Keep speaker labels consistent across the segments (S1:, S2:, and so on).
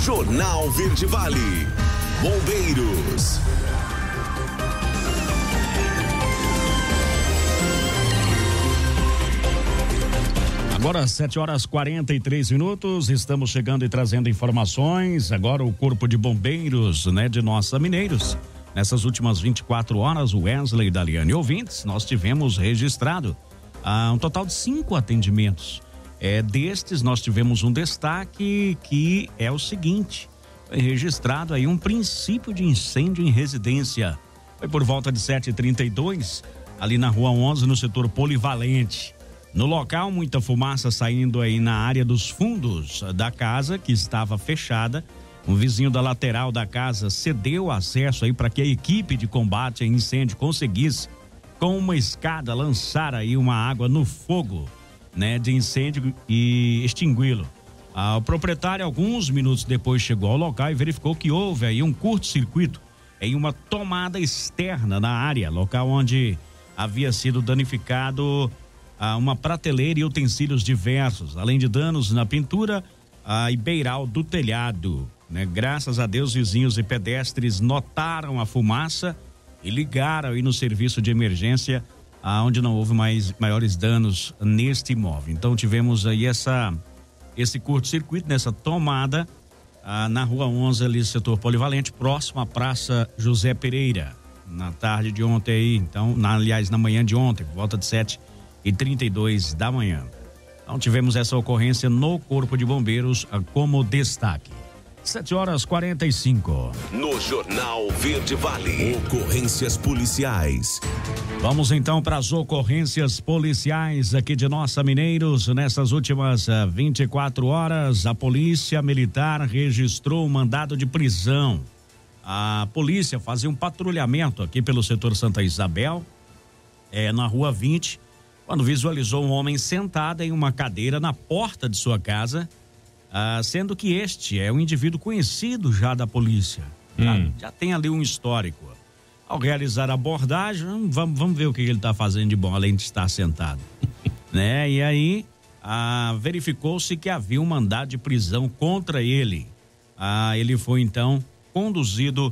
S1: Jornal Verde Vale. Bombeiros.
S2: Agora 7h43, estamos chegando e trazendo informações. Agora o Corpo de Bombeiros, de Nossa Mineiros. Nessas últimas 24 horas, o Wesley, Daliane e ouvintes, nós tivemos registrado um total de 5 atendimentos. Destes, nós tivemos um destaque que é o seguinte: foi registrado aí um princípio de incêndio em residência. Foi por volta de 7h32, ali na Rua 11, no setor Polivalente. No local, muita fumaça saindo aí na área dos fundos da casa, que estava fechada. Um vizinho da lateral da casa cedeu acesso aí para que a equipe de combate a incêndio conseguisse, com uma escada, lançar aí uma água no fogo, de incêndio e extingui-lo. O proprietário, alguns minutos depois, chegou ao local e verificou que houve aí um curto-circuito em uma tomada externa na área, local onde havia sido danificado uma prateleira e utensílios diversos, além de danos na pintura e beiral do telhado. Graças a Deus, vizinhos e pedestres notaram a fumaça e ligaram aí no serviço de emergência, onde não houve maiores danos neste imóvel. Então tivemos aí esse curto-circuito nessa tomada na Rua 11, ali setor Polivalente, próximo à Praça José Pereira, na tarde de ontem aí, aliás, na manhã de ontem, por volta de 7h32 da manhã. Então tivemos essa ocorrência no Corpo de Bombeiros como destaque. 7h45.
S1: No Jornal Verde Vale. Ocorrências policiais.
S2: Vamos então para as ocorrências policiais aqui de Nossa Mineiros. Nessas últimas 24 horas, a Polícia Militar registrou um mandado de prisão. A polícia fazia um patrulhamento aqui pelo setor Santa Isabel, na Rua 20, quando visualizou um homem sentado em uma cadeira na porta de sua casa, sendo que este é um indivíduo conhecido já da polícia. Já tem ali um histórico. Ao realizar a abordagem, vamos ver o que ele está fazendo de bom, além de estar sentado. E aí, verificou-se que havia um mandado de prisão contra ele. Ele foi então conduzido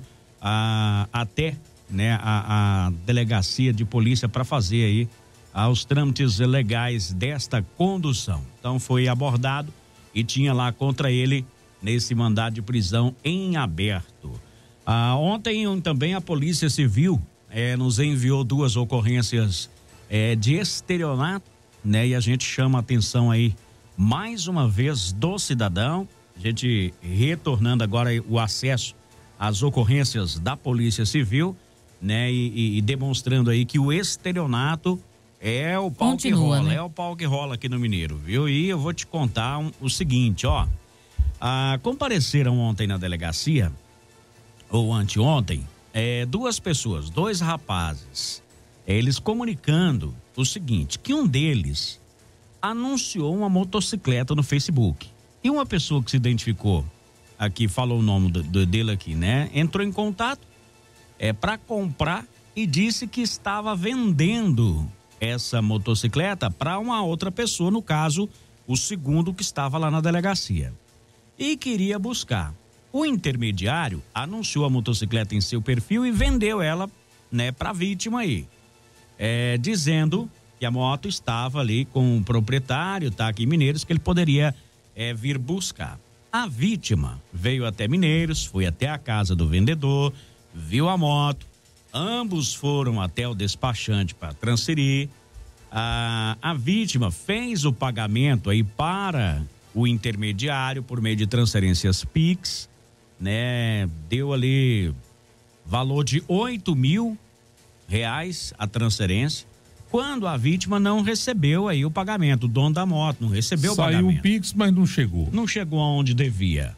S2: até a delegacia de polícia para fazer aí aos trâmites legais desta condução. Então foi abordado e tinha lá contra ele nesse mandado de prisão em aberto. Ontem também a Polícia Civil nos enviou 2 ocorrências de estelionato, e a gente chama a atenção aí mais uma vez do cidadão, a gente retornando agora o acesso às ocorrências da Polícia Civil, e demonstrando aí que o estelionato é o pau que rola, é o pau que rola aqui no Mineiro, viu? E eu vou te contar o seguinte, compareceram ontem na delegacia, ou anteontem, 2 pessoas, 2 rapazes, eles comunicando o seguinte, que um deles anunciou uma motocicleta no Facebook. E uma pessoa que se identificou aqui, falou o nome dele aqui, entrou em contato para comprar e disse que estava vendendo essa motocicleta para uma outra pessoa, no caso, o segundo que estava lá na delegacia. E queria buscar. O intermediário anunciou a motocicleta em seu perfil e vendeu ela, para a vítima aí. Dizendo que a moto estava ali com o proprietário, aqui em Mineiros, que ele poderia vir buscar. A vítima veio até Mineiros, foi até a casa do vendedor, viu a moto, ambos foram até o despachante para transferir. A vítima fez o pagamento aí para o intermediário por meio de transferências Pix, deu ali valor de R$8.000 a transferência, quando a vítima não recebeu aí o pagamento, o dono da moto não recebeu o pagamento.
S3: Saiu o Pix, mas não chegou.
S2: Não chegou aonde devia,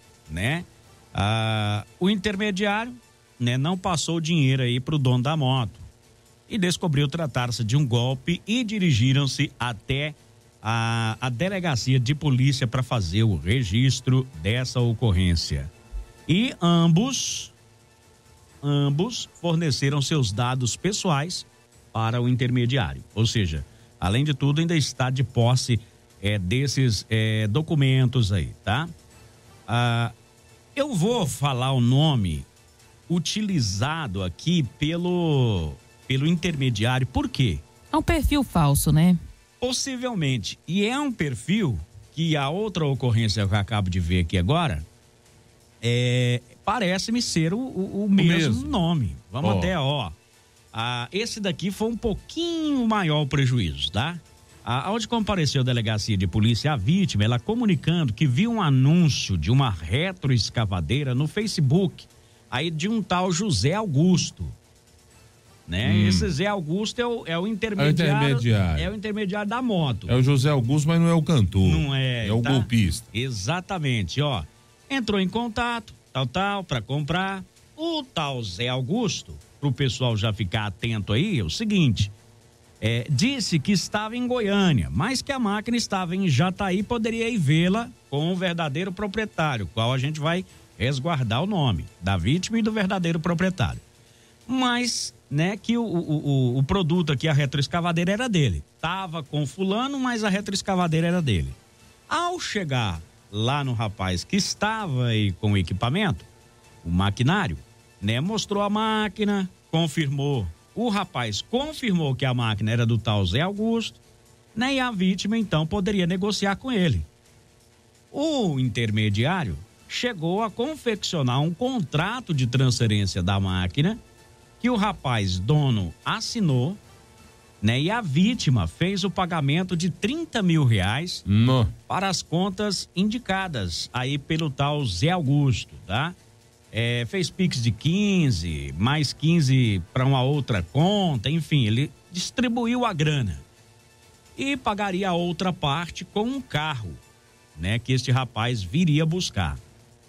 S2: o intermediário, não passou o dinheiro aí pro dono da moto e descobriu tratar-se de um golpe e dirigiram-se até a delegacia de polícia para fazer o registro dessa ocorrência. E ambos forneceram seus dados pessoais para o intermediário. Ou seja, além de tudo, ainda está de posse desses documentos aí, tá? Eu vou falar o nome utilizado aqui pelo intermediário. Por quê?
S3: É um perfil falso, né?
S2: Possivelmente. E é um perfil que a outra ocorrência que eu acabo de ver aqui agora parece-me ser o mesmo nome. Vamos até, esse daqui foi um pouquinho maior o prejuízo, tá? Onde compareceu a delegacia de polícia, a vítima, ela comunicando que viu um anúncio de uma retroescavadeira no Facebook, aí de um tal José Augusto, né? Esse Zé Augusto é o intermediário. É o intermediário da moto.
S4: É o José Augusto, mas não é o cantor.
S2: Não é.
S4: É o golpista.
S2: Exatamente, entrou em contato, para comprar. O tal Zé Augusto, pro pessoal já ficar atento aí, é o seguinte, disse que estava em Goiânia, mas que a máquina estava em Jataí, poderia ir vê-la com o verdadeiro proprietário, qual a gente vai resguardar o nome da vítima e do verdadeiro proprietário. Mas, né, que o produto aqui, a retroescavadeira, era dele. Tava com fulano, mas a retroescavadeira era dele. Ao chegar lá no rapaz que estava aí com o equipamento, o maquinário, né, mostrou a máquina, confirmou. O rapaz confirmou que a máquina era do tal Zé Augusto, né, e a vítima, então, poderia negociar com ele. O intermediário chegou a confeccionar um contrato de transferência da máquina que o rapaz dono assinou, né? E a vítima fez o pagamento de R$30 mil para as contas indicadas aí pelo tal Zé Augusto, tá? Fez Pix de 15, mais 15 para uma outra conta, enfim, ele distribuiu a grana e pagaria a outra parte com um carro, né? Que este rapaz viria buscar.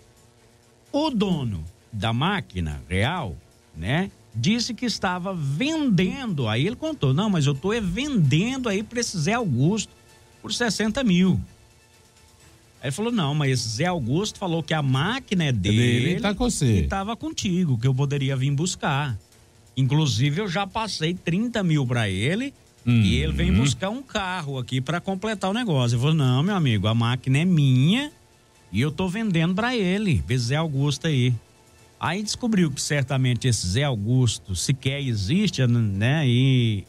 S2: O dono da máquina real, né? Disse que estava vendendo, aí ele contou, não, mas eu estou vendendo aí para esse Zé Augusto por 60 mil. Aí ele falou, não, mas esse Zé Augusto falou que a máquina é dele,
S4: ele tá com você.
S2: E estava contigo, que eu poderia vir buscar. Inclusive eu já passei 30 mil para ele e ele vem buscar um carro aqui para completar o negócio. Ele falou, não, meu amigo, a máquina é minha e eu tô vendendo para ele, esse Zé Augusto aí. Aí descobriu que certamente esse Zé Augusto sequer existe, né? E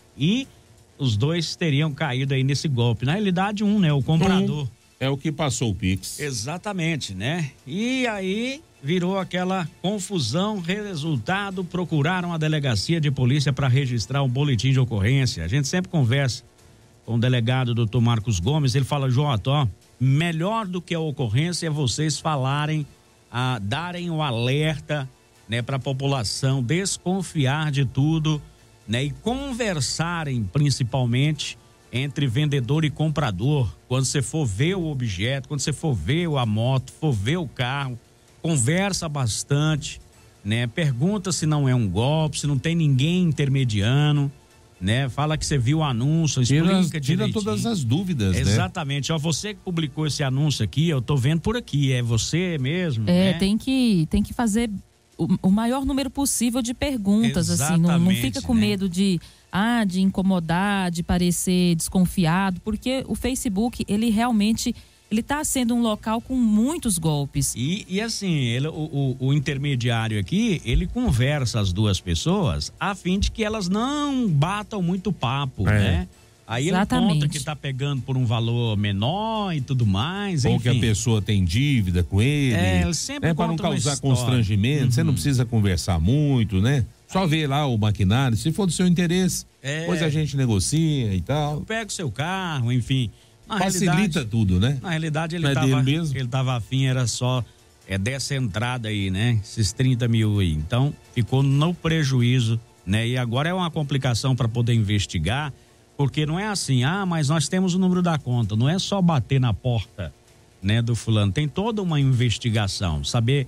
S2: os dois teriam caído aí nesse golpe. Na realidade, né? O comprador.
S4: É o que passou o Pix.
S2: Exatamente, né? E aí virou aquela confusão. Resultado, procuraram a delegacia de polícia para registrar um boletim de ocorrência. A gente sempre conversa com o delegado doutor Marcos Gomes. Ele fala, Jota, melhor do que a ocorrência é vocês falarem, darem o alerta, né, para a população desconfiar de tudo, né, e conversarem principalmente entre vendedor e comprador. Quando você for ver o objeto, quando você for ver a moto, for ver o carro, conversa bastante, né, pergunta se não é um golpe, se não tem ninguém intermediando, né? Fala que você viu o anúncio, explica direitinho.
S4: Tira todas as dúvidas, né?
S2: Exatamente. Você que publicou esse anúncio aqui, eu tô vendo por aqui, é você mesmo, né?
S3: Tem que fazer o maior número possível de perguntas,
S2: exatamente,
S3: assim, não fica com medo de incomodar, de parecer desconfiado, porque o Facebook, ele realmente, ele tá sendo um local com muitos golpes.
S2: E assim, o intermediário aqui, ele conversa as duas pessoas a fim de que elas não batam muito papo, né? Aí
S3: exatamente,
S2: ele conta que tá pegando por um valor menor e tudo mais,
S4: ou
S2: enfim.
S4: que a pessoa tem dívida com ele.
S2: Ele sempre
S4: para não causar
S2: história.
S4: Constrangimento, você não precisa conversar muito, né? Só ver lá o maquinário, se for do seu interesse, depois a gente negocia e tal.
S2: Pega o seu carro, enfim.
S4: Facilita tudo, né?
S2: Na realidade, ele tava afim, era só dessa entrada aí, né? Esses 30 mil aí. Então, ficou no prejuízo, né? E agora é uma complicação para poder investigar, porque não é assim, mas nós temos o número da conta. Não é só bater na porta, né, do fulano. Tem toda uma investigação, saber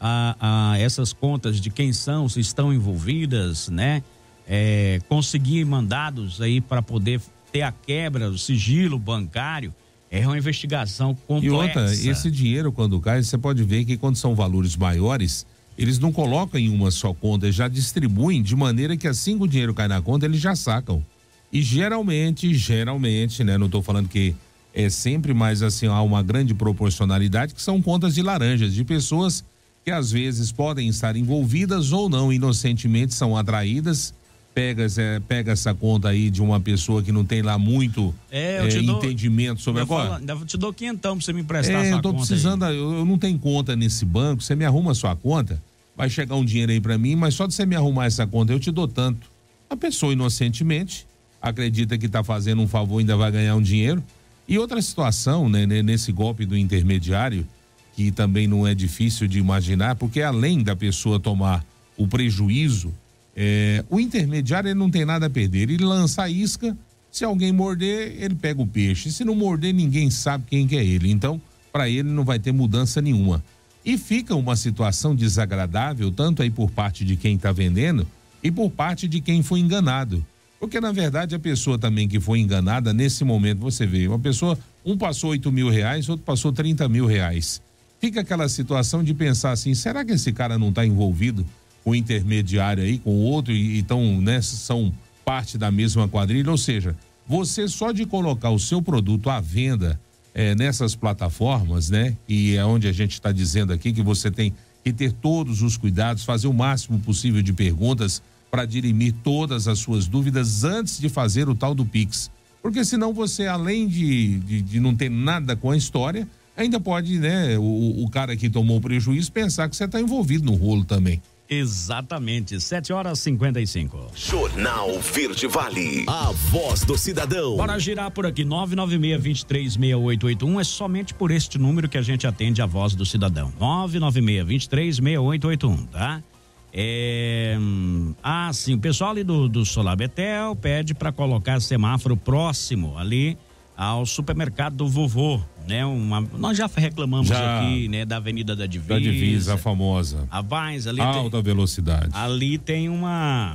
S2: essas contas de quem são, se estão envolvidas, né? Conseguir mandados aí para poder ter a quebra do sigilo bancário. É uma investigação complexa.
S4: E outra, esse dinheiro quando cai, você pode ver que quando são valores maiores, eles não colocam em uma só conta, eles já distribuem de maneira que assim que o dinheiro cai na conta, eles já sacam. E geralmente, né, não estou falando que é sempre, mas assim, há uma grande proporcionalidade que são contas de laranjas, de pessoas que às vezes podem estar envolvidas ou não, inocentemente são atraídas. Pega essa conta aí de uma pessoa que não tem lá muito entendimento sobre agora.
S2: Ainda te dou quinhentão pra você me emprestar sua conta.
S4: Eu tô precisando, eu não tenho conta nesse banco, você me arruma a sua conta, vai chegar um dinheiro aí pra mim, mas só de você me arrumar essa conta eu te dou tanto. A pessoa inocentemente acredita que tá fazendo um favor, ainda vai ganhar um dinheiro. E outra situação, né, nesse golpe do intermediário, que também não é difícil de imaginar, porque além da pessoa tomar o prejuízo, o intermediário ele não tem nada a perder, ele lança a isca, se alguém morder, ele pega o peixe, se não morder, ninguém sabe quem que é ele, então para ele não vai ter mudança nenhuma. E fica uma situação desagradável, tanto aí por parte de quem está vendendo e por parte de quem foi enganado, porque na verdade a pessoa também que foi enganada, nesse momento você vê, uma pessoa, um passou R$8.000, outro passou R$30.000, fica aquela situação de pensar assim, será que esse cara não está envolvido com o intermediário aí, com o outro, e então, né, são parte da mesma quadrilha, ou seja, você só de colocar o seu produto à venda nessas plataformas, né, e é onde a gente está dizendo aqui que você tem que ter todos os cuidados, fazer o máximo possível de perguntas para dirimir todas as suas dúvidas antes de fazer o tal do Pix, porque senão você, além de não ter nada com a história, ainda pode, né, o cara que tomou o prejuízo pensar que você está envolvido no rolo também.
S2: Exatamente, 7h55.
S1: Jornal Verde Vale, a voz do cidadão.
S2: Bora girar por aqui, 996-236881, é somente por este número que a gente atende a voz do cidadão, 996-236881, tá? Sim, o pessoal ali do Solar Betel pede para colocar semáforo próximo ali ao supermercado do vovô, né? Nós já reclamamos aqui, né? Da Avenida da Divisa.
S4: Da Divisa, a famosa.
S2: A Vaz ali.
S4: Alta velocidade.
S2: Ali tem uma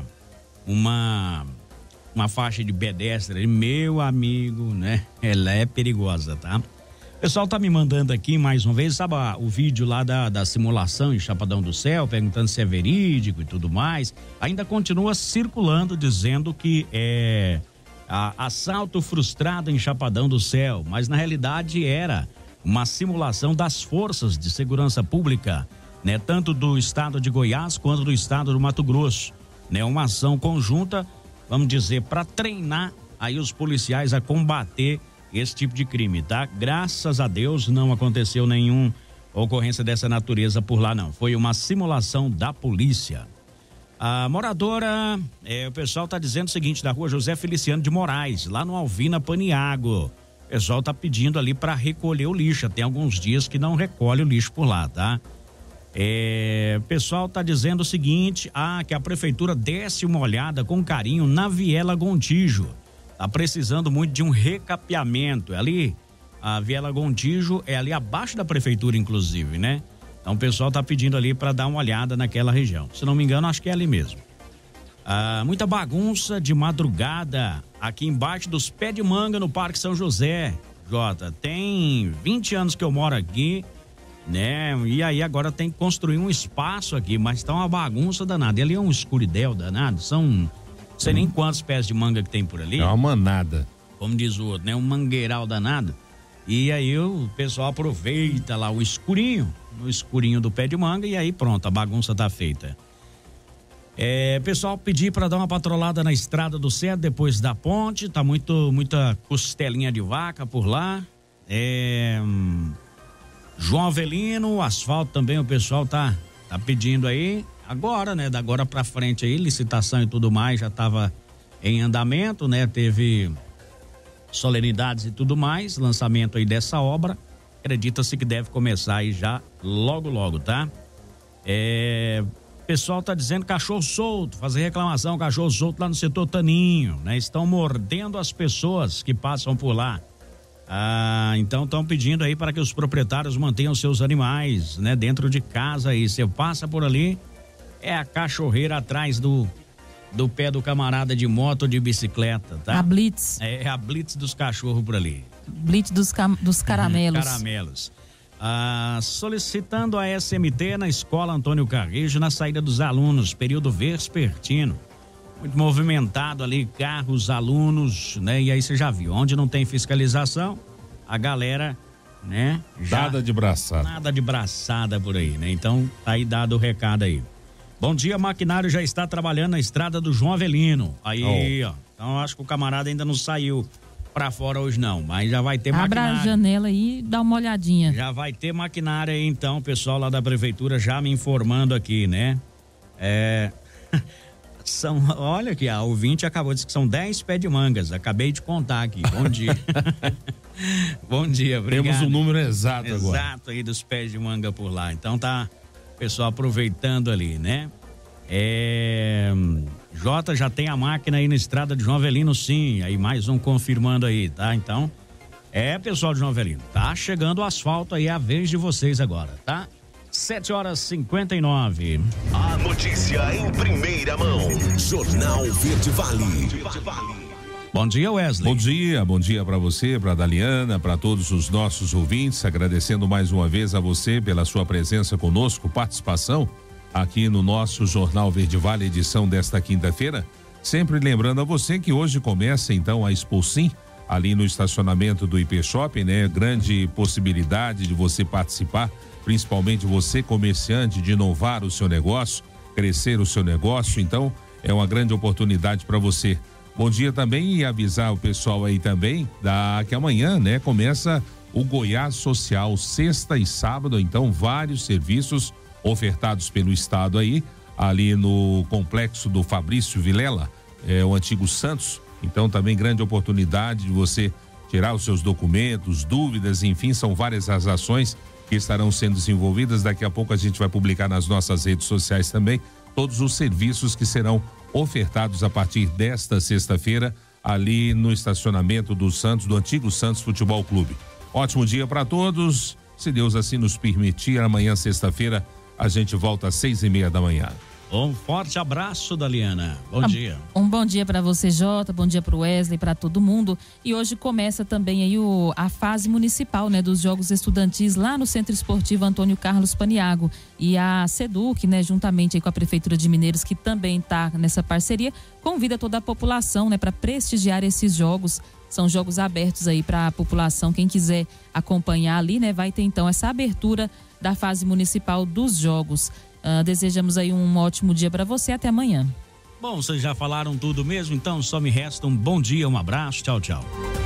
S2: faixa de pedestre, meu amigo, né? Ela é perigosa, tá? O pessoal tá me mandando aqui mais uma vez, sabe o vídeo lá da simulação em Chapadão do Céu, perguntando se é verídico e tudo mais. Ainda continua circulando dizendo que assalto frustrado em Chapadão do Céu, mas na realidade era uma simulação das forças de segurança pública, né? Tanto do estado de Goiás quanto do estado do Mato Grosso, né? Uma ação conjunta, vamos dizer, para treinar aí os policiais a combater esse tipo de crime, tá? Graças a Deus não aconteceu nenhuma ocorrência dessa natureza por lá, não. Foi uma simulação da polícia. A moradora, o pessoal tá dizendo o seguinte, da rua José Feliciano de Moraes, lá no Alvina Paniago. O pessoal tá pedindo ali para recolher o lixo. Tem alguns dias que não recolhe o lixo por lá, tá? O pessoal tá dizendo o seguinte, que a prefeitura desse uma olhada com carinho na Viela Gontijo. Tá precisando muito de um recapeamento. Ali, a Viela Gontijo é ali abaixo da prefeitura, inclusive, né? Então o pessoal tá pedindo ali para dar uma olhada naquela região. Se não me engano, acho que é ali mesmo. Muita bagunça de madrugada aqui embaixo dos pés de manga no Parque São José. Jota, tem 20 anos que eu moro aqui, né? E aí agora tem que construir um espaço aqui, mas tá uma bagunça danada. E ali é um escuridel danado, são não sei nem quantos pés de manga que tem por ali.
S4: É uma manada.
S2: Como diz o outro, né? Um mangueiral danado. E aí o pessoal aproveita lá o escurinho, no escurinho do pé de manga, e aí pronto, a bagunça tá feita. Pessoal pedir para dar uma patrolada na Estrada do Cedro depois da ponte, tá muita costelinha de vaca por lá. João Avelino, asfalto também o pessoal tá pedindo aí, agora, né, da agora pra frente aí, licitação e tudo mais já tava em andamento, né, teve solenidades e tudo mais, lançamento aí dessa obra, acredita-se que deve começar aí já logo, tá? Pessoal tá dizendo cachorro solto, fazer reclamação, cachorro solto lá no setor Taninho, né? Estão mordendo as pessoas que passam por lá. Então estão pedindo aí para que os proprietários mantenham seus animais, né? Dentro de casa aí, você passa por ali, é a cachorreira atrás do pé do camarada de moto ou de bicicleta, tá?
S3: A Blitz.
S2: É a Blitz dos cachorros por ali.
S3: Blitz dos caramelos.
S2: Caramelos. Solicitando a SMT na Escola Antônio Carrejo na saída dos alunos, período vespertino. Muito movimentado ali, carros, alunos, né? E aí você já viu, onde não tem fiscalização, a galera né?
S4: Nada de braçada.
S2: Nada de braçada por aí, né? Então, tá aí dado o recado aí. Bom dia, maquinário já está trabalhando na estrada do João Avelino. Aí, ó. Então, acho que o camarada ainda não saiu pra fora hoje não, mas já vai ter maquinário.
S3: Abra a janela aí e dá uma olhadinha.
S2: Já vai ter maquinário aí, então, o pessoal lá da prefeitura já me informando aqui, né? Olha aqui, a ouvinte acabou de dizer que são 10 pés de mangas, acabei de contar aqui, bom dia. Bom dia, obrigado.
S4: Temos o número exato agora.
S2: Exato aí dos pés de manga por lá, então tá o pessoal aproveitando ali, né? Jota, já tem a máquina aí na estrada de João Avelino, sim, aí mais um confirmando aí, tá? Então, pessoal de João Avelino, tá chegando o asfalto aí, é a vez de vocês agora, tá? 7h59.
S1: A notícia em primeira mão. Jornal Verde Vale.
S2: Bom dia, Wesley.
S4: Bom dia para você, para Daliana, para todos os nossos ouvintes, agradecendo mais uma vez a você pela sua presença conosco, participação aqui no nosso Jornal Verde Vale, edição desta quinta-feira. Sempre lembrando a você que hoje começa então a Expo Sim, ali no estacionamento do IP Shopping, né? Grande possibilidade de você participar, principalmente você comerciante, de inovar o seu negócio, crescer o seu negócio, então é uma grande oportunidade para você. Bom dia também e avisar o pessoal aí também que amanhã, né, começa o Goiás Social, sexta e sábado, então vários serviços ofertados pelo estado aí, ali no complexo do Fabrício Vilela, o antigo Santos, então também grande oportunidade de você tirar os seus documentos, dúvidas, enfim, são várias as ações que estarão sendo desenvolvidas. Daqui a pouco a gente vai publicar nas nossas redes sociais também todos os serviços que serão ofertados a partir desta sexta-feira ali no estacionamento do Santos, do antigo Santos Futebol Clube. Ótimo dia para todos, se Deus assim nos permitir, amanhã sexta-feira a gente volta às 6:30 da manhã.
S2: Um forte abraço, Daliana. Bom dia.
S3: Um bom dia para você, Jota. Bom dia para o Wesley, para todo mundo. E hoje começa também aí a fase municipal, né, dos Jogos Estudantis lá no Centro Esportivo Antônio Carlos Paniago. E a SEDUC, né, juntamente aí com a Prefeitura de Mineiros, que também está nessa parceria, convida toda a população, né, para prestigiar esses jogos. São jogos abertos aí para a população. Quem quiser acompanhar ali, né, vai ter então essa abertura da fase municipal dos jogos. Desejamos aí um ótimo dia para você, até amanhã.
S2: Bom, vocês já falaram tudo mesmo, então só me resta um bom dia, um abraço, tchau, tchau.